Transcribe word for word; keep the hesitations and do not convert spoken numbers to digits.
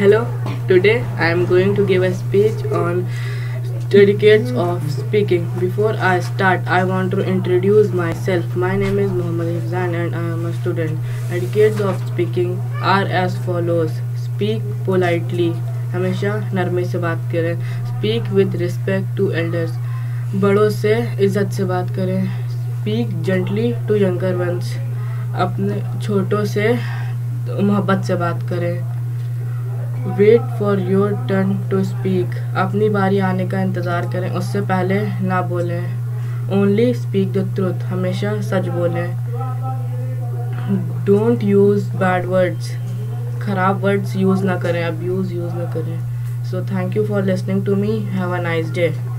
Hello, today I am going to give a speech on etiquettes of speaking. Before I start, I want to introduce myself. My name is Mohammed Hifzan and I am a student. Etiquettes of speaking are as follows. Speak politely. हमेशा नरमी से बात करें. Speak with respect to elders. बड़ों से इज्जत से बात करें. Speak gently to younger ones. अपने छोटों से मोहब्बत से बात करें. Wait for your turn to speak. अपनी बारी आने का इंतज़ार करें, उससे पहले ना बोलें. Only speak the truth. हमेशा सच बोलें. Don't use bad words. ख़राब वर्ड्स यूज़ ना करें, अब्यूज़ यूज़ ना करें. So thank you for listening to me. Have a nice day.